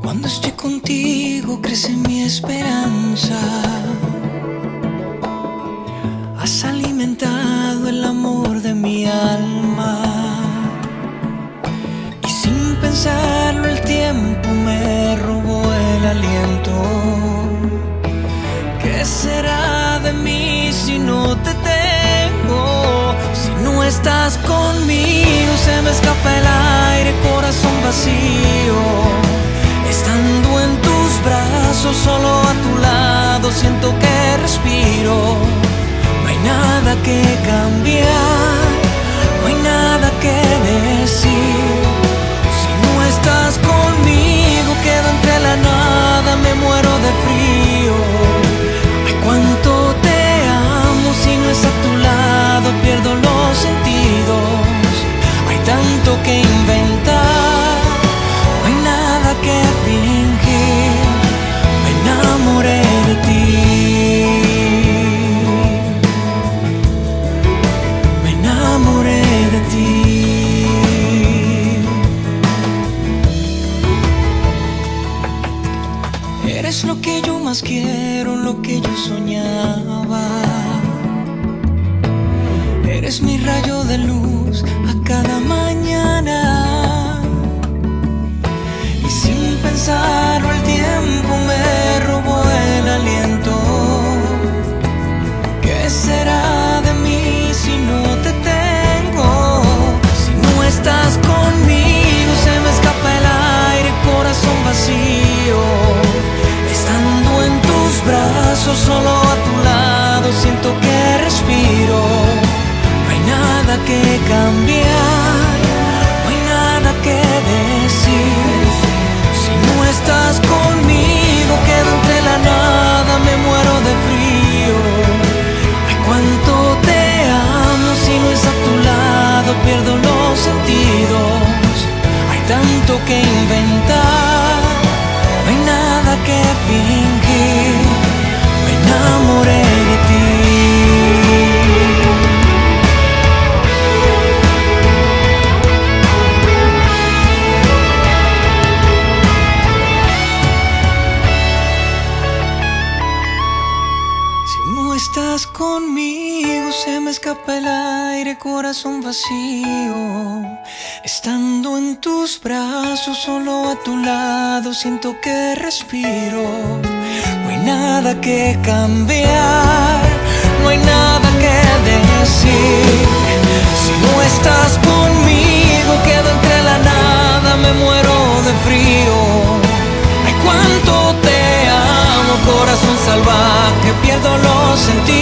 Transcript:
Cuando estoy contigo crece mi esperanza. Has alimentado el amor de mi alma y sin pensarlo el tiempo me robó el aliento. ¿Qué será de mí si no te tengo? Si no estás conmigo se me escapa el aire, corazón vacío. Estando en tus brazos, solo a tu lado, siento que respiro. No hay nada que cambiar, no hay nada que decir. Si no estás conmigo, quedo entre la nada, me muero de frío. Ay, cuánto te amo, si no es a tu lado, pierdo los sentidos. Hay tanto que inventar, no hay nada que fingir. Me enamoré de ti. Me enamoré de ti. Eres lo que yo más quiero, lo que yo soñaba. Eres mi rayo de luz a cada mañana. Y sin pensarlo el tiempo me robó el aliento. ¿Qué será de mí si no te tengo? Si no estás conmigo se me escapa el aire, corazón vacío. Estando en tus brazos, solo a tu lado, siento que respiro. No hay nada que cambiar, no hay nada que decir. Si no estás conmigo, quedo entre la nada, me muero de frío. Ay, cuánto te amo, si no es a tu lado, pierdo los sentidos. Hay tanto que inventar, no hay nada que fingir. Me enamoré de ti. Estás conmigo, se me escapa el aire, corazón vacío. Estando en tus brazos, solo a tu lado, siento que respiro. No hay nada que cambiar, no hay nada que decir. Si no estás conmigo, quedo entre la nada, me muero de frío. Ay, cuánto te amo, corazón salvaje, pierdo los sentidos.